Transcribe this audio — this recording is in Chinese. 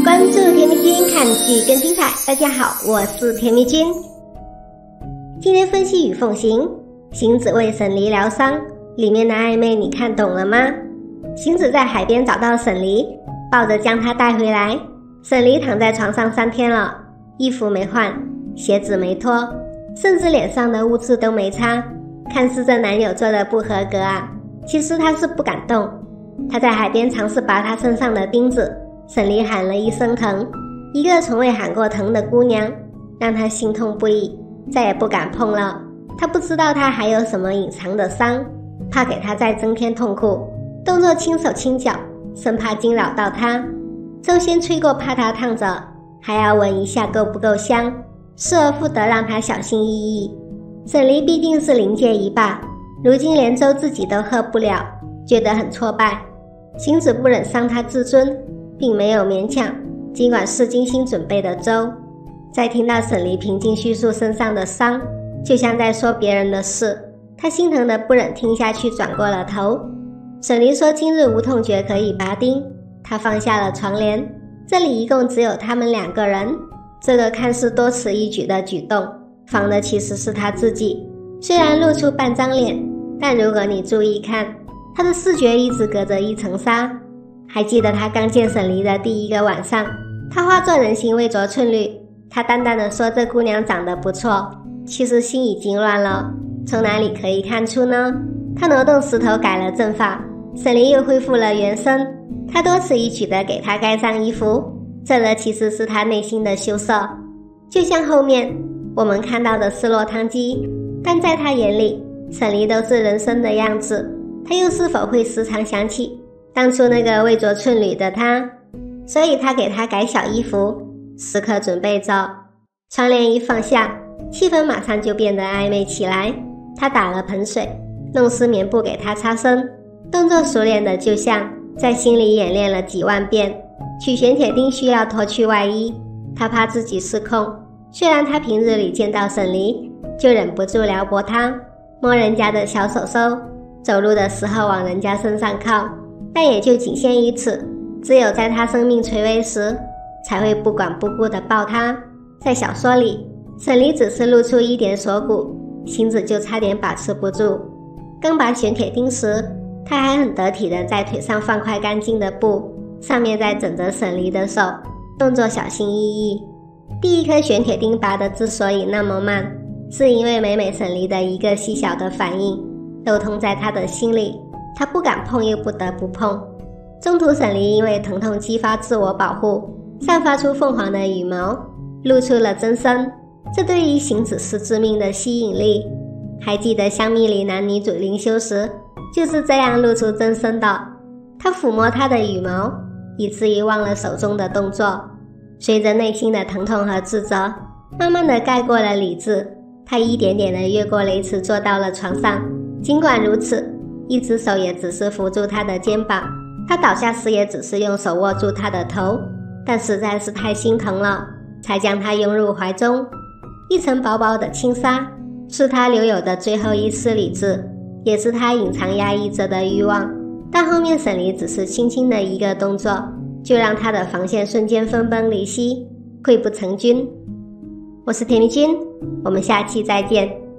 关注甜蜜君，看剧更精彩。大家好，我是甜蜜君。今天分析与奉行，行子为沈离疗伤，里面的暧昧你看懂了吗？行子在海边找到沈离，抱着将他带回来。沈离躺在床上3天了，衣服没换，鞋子没脱，甚至脸上的污渍都没擦，看似这男友做的不合格啊，其实他是不敢动。他在海边尝试拔他身上的钉子，沈离喊了一声疼，一个从未喊过疼的姑娘，让他心痛不已，再也不敢碰了。他不知道他还有什么隐藏的伤，怕给他再增添痛苦，动作轻手轻脚，生怕惊扰到他。周先吹过怕他烫着，还要闻一下够不够香，失而复得让他小心翼翼。沈离必定是临界一霸，如今连周自己都喝不了，觉得很挫败。行子不忍伤他自尊，并没有勉强，尽管是精心准备的粥。在听到沈离平静叙述身上的伤，就像在说别人的事，他心疼的不忍听下去，转过了头。沈离说今日无痛觉可以拔钉，他放下了床帘，这里一共只有他们2个人。这个看似多此一举的举动，防的其实是他自己。虽然露出半张脸，但如果你注意看，他的视觉一直隔着一层纱。还记得他刚见沈离的第1个晚上，他化作人形未着寸缕，他淡淡的说这姑娘长得不错，其实心已经乱了。从哪里可以看出呢？他挪动石头改了阵法，沈离又恢复了原身。他多此一举的给他盖上衣服，这个其实是他内心的羞涩。就像后面我们看到的是落汤鸡，但在他眼里，沈离都是人生的样子。他又是否会时常想起当初那个未着寸缕的他？所以他给他改小衣服，时刻准备着。窗帘一放下，气氛马上就变得暧昧起来。他打了盆水，弄湿棉布给他擦身，动作熟练的就像在心里演练了几万遍。取玄铁钉需要脱去外衣，他怕自己失控。虽然他平日里见到沈离就忍不住撩拨他，摸人家的小手手，走路的时候往人家身上靠，但也就仅限于此。只有在他生命垂危时，才会不管不顾地抱他。在小说里，沈离只是露出一点锁骨，行子就差点把持不住。刚拔玄铁钉时，他还很得体地在腿上放块干净的布，上面再枕着沈离的手，动作小心翼翼。第1颗玄铁钉拔得之所以那么慢，是因为每沈离的一个细小的反应都痛在他的心里，他不敢碰又不得不碰。中途沈离因为疼痛激发自我保护，散发出凤凰的羽毛，露出了真身，这对于行子是致命的吸引力。还记得香蜜里男女主灵修时就是这样露出真身的。他抚摸她的羽毛，以至于忘了手中的动作。随着内心的疼痛和自责慢慢的盖过了理智，他一点点的越过雷池坐到了床上。尽管如此，一只手也只是扶住他的肩膀，他倒下时也只是用手握住他的头，但实在是太心疼了，才将他拥入怀中。一层薄薄的轻纱，是他留有的最后一丝理智，也是他隐藏压抑着的欲望。但后面沈离只是轻轻的一个动作，就让他的防线瞬间分崩离析，溃不成军。我是甜蜜君，我们下期再见。